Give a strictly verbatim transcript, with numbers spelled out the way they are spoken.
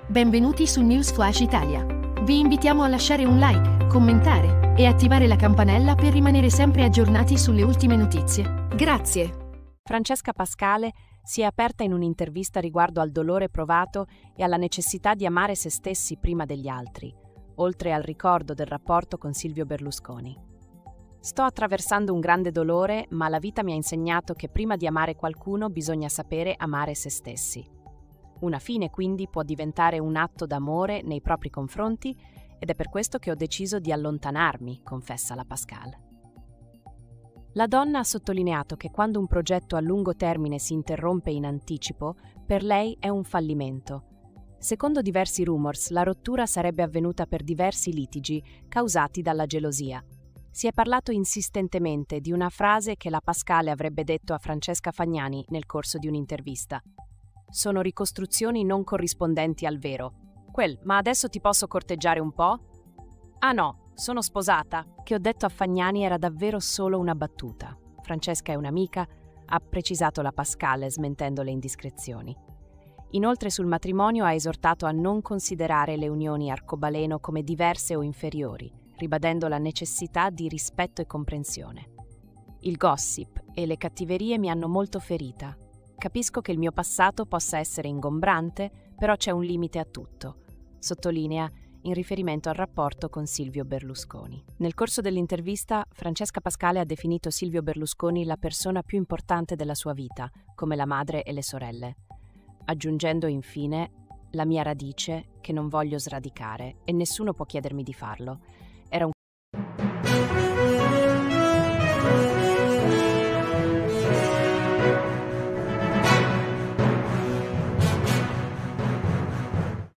Benvenuti su News Flash Italia. Vi invitiamo a lasciare un like, commentare e attivare la campanella per rimanere sempre aggiornati sulle ultime notizie. Grazie. Francesca Pascale si è aperta in un'intervista riguardo al dolore provato e alla necessità di amare se stessi prima degli altri, oltre al ricordo del rapporto con Silvio Berlusconi. Sto attraversando un grande dolore, ma la vita mi ha insegnato che prima di amare qualcuno bisogna sapere amare se stessi. Una fine quindi può diventare un atto d'amore nei propri confronti ed è per questo che ho deciso di allontanarmi, confessa la Pascale. La donna ha sottolineato che quando un progetto a lungo termine si interrompe in anticipo, per lei è un fallimento. Secondo diversi rumors, la rottura sarebbe avvenuta per diversi litigi causati dalla gelosia. Si è parlato insistentemente di una frase che la Pascale avrebbe detto a Francesca Fagnani nel corso di un'intervista. Sono ricostruzioni non corrispondenti al vero. Quel, ma adesso ti posso corteggiare un po'? Ah no, sono sposata. Che ho detto a Fagnani era davvero solo una battuta. Francesca è un'amica, ha precisato la Pascale smentendo le indiscrezioni. Inoltre sul matrimonio ha esortato a non considerare le unioni arcobaleno come diverse o inferiori, ribadendo la necessità di rispetto e comprensione. Il gossip e le cattiverie mi hanno molto ferita. Capisco che il mio passato possa essere ingombrante, però c'è un limite a tutto, sottolinea in riferimento al rapporto con Silvio Berlusconi. Nel corso dell'intervista, Francesca Pascale ha definito Silvio Berlusconi la persona più importante della sua vita, come la madre e le sorelle, aggiungendo infine la mia radice che non voglio sradicare e nessuno può chiedermi di farlo.